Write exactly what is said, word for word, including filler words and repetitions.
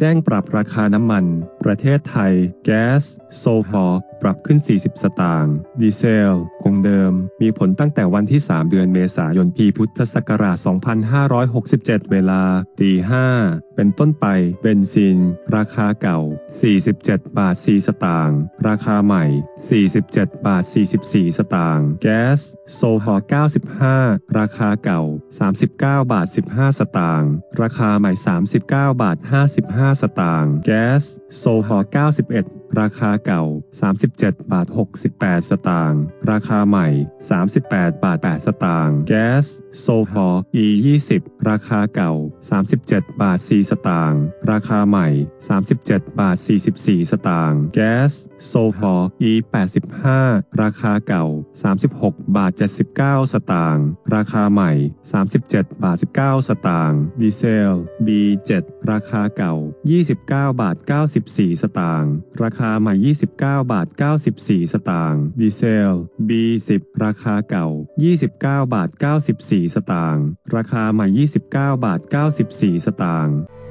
แจ้งปรับราคาน้ำมันประเทศไทยแก๊สโซฮอลปรับขึ้นสี่สิบสตางค์ดีเซลคงเดิมมีผลตั้งแต่วันที่สามเดือนเมษายนปีพุทธศักราชสองพันห้าร้อยหกสิบเจ็ดเวลาตีห้าเป็นต้นไปเบนซินราคาเก่าสี่สิบเจ็ดบาทสี่สตางค์ราคาใหม่สี่สิบเจ็ดบาทสี่สิบสี่สตางค์แก๊สโซฮอลเก้าสิบห้าราคาเก่าสามสิบเก้าบาทสิบห้าสตางค์ราคาใหม่สามสิบเก้าบาทห้าสิบห้าสตางค์แก๊สโซฮอลเก้าสิบเอ็ดราคาเก่าสามสิบเจ็ดบาทหกสิบแปดสตางค์ราคาใหม่สามสิบแปดบาทแปดสตางค์แก๊สโซฮอล อี ยี่สิบราคาเก่าสามสิบเจ็ดบาทสี่สตางค์ราคาใหม่สามสิบเจ็ดบาทสี่สิบสี่สตางค์แก๊สโซฮอล อี แปดสิบห้าราคาเก่าสามสิบหกบาทเจ็ดสิบเก้าสตางค์ราคาใหม่สามสิบเจ็ดบาทสิบเก้าสตางค์ดีเซล บี เจ็ดราคาเก่ายี่สิบเก้าบาทเก้าสิบสี่สตางค์ราคาใหม่ยี่สิบเก้าบาทเก้าสิบสี่สตางค์ดีเซล บี สิบราคาเก่ายี่สิบเก้าบาทเก้าสิบสี่สตางค์ราคาใหม่ยี่สิบเก้าบาทเก้าสิบสี่สตางค์